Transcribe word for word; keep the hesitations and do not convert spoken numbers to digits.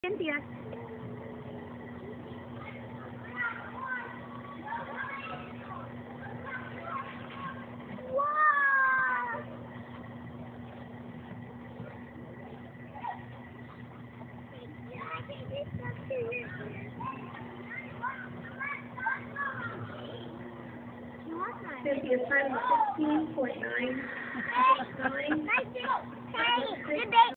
Cynthia. Wow! Cynthia's time is sixteen point nine nine.